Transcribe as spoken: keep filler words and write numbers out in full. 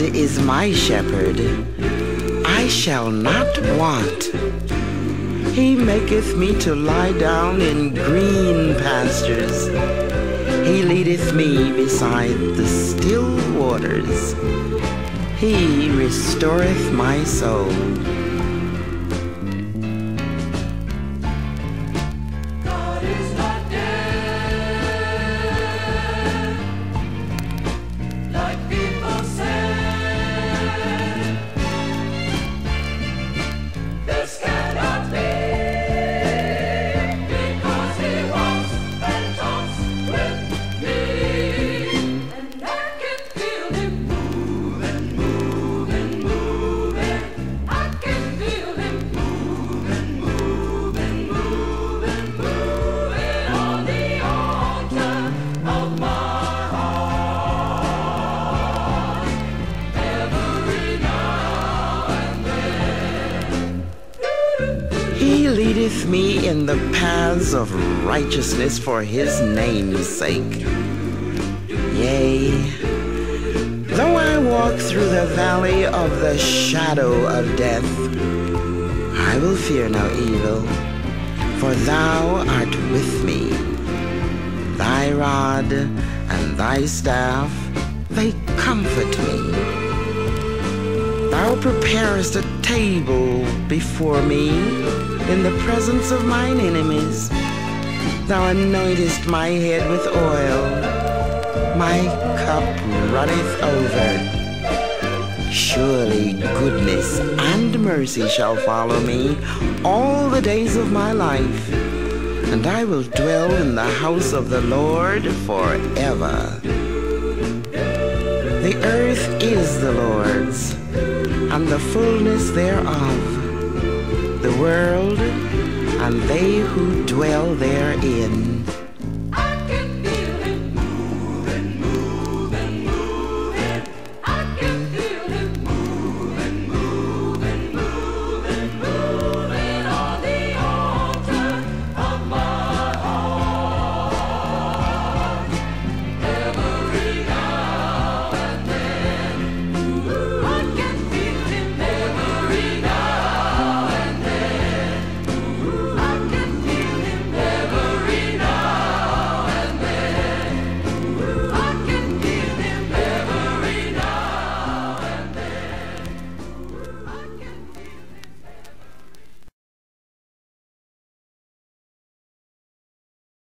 is my shepherd, I shall not want. He maketh me to lie down in green pastures. He leadeth me beside the still waters. He restoreth my soul. God is not dead, like people say. This cannot be, because He walks and talks with me, and I can feel Him moving, moving, moving. I can feel Him moving, moving, moving, moving on the altar of my heart, every now and then. He leadeth me in the paths of righteousness for his name's sake. Yea, though I walk through the valley of the shadow of death, I will fear no evil, for thou art with me. Thy rod and thy staff, they comfort me. Thou preparest a table before me in the presence of mine enemies. Thou anointest my head with oil. My cup runneth over. Surely goodness and mercy shall follow me all the days of my life, and I will dwell in the house of the Lord forever. The earth is the Lord's, and the fullness thereof, the world and they who dwell therein.